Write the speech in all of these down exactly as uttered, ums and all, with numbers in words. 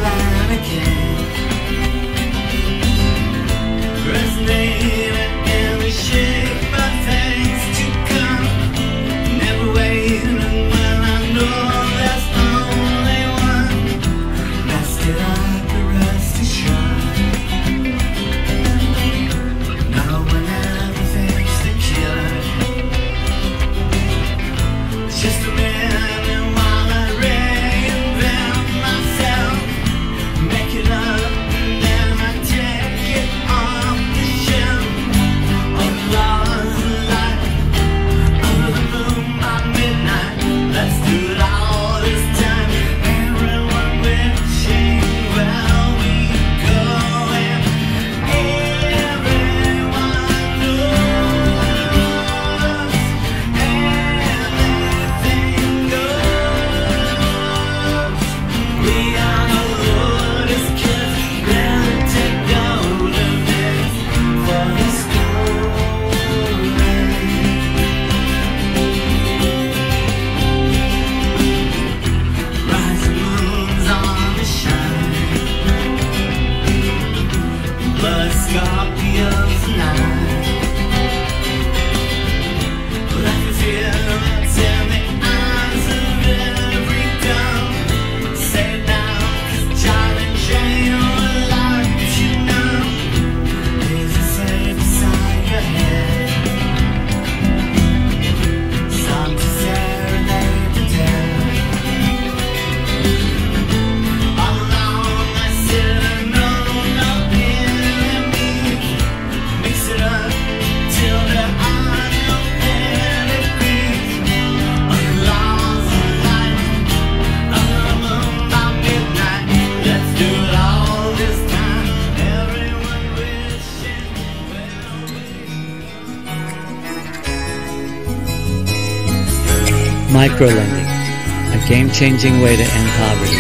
line again. Resonating in the shape of things to come. Never waiting when I know there's only one. Messed it up, the rest is shine. No one ever thinks the cure. It's just a minute while I reinvent myself. Make it up and then I take it off the shelf. All the laws of life, under the moon by midnight. Let's do it all this time. Everyone wishing where we go, and everyone knows anything goes. We are the Lord's kids, never take note of this for the story. Rising moons on the shine, blood scorpions night. Like the fear that's in the eyes of every gun. Say it now, 'cause John and Jane will like you know. Is it safe beside your head? Song to serenade the dead. All along I sit and know no enemies. Mix it up till there are no pedigrees. On the laws of life, under the moon by midnight. Let's do it all this time. Everyone wishing well. Microlending, a game-changing way to end poverty.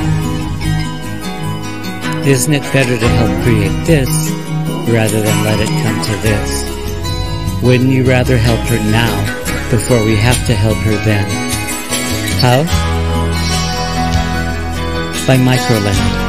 Isn't it better to help create this rather than let it come to this? Wouldn't you rather help her now before we have to help her then? How? By microlending.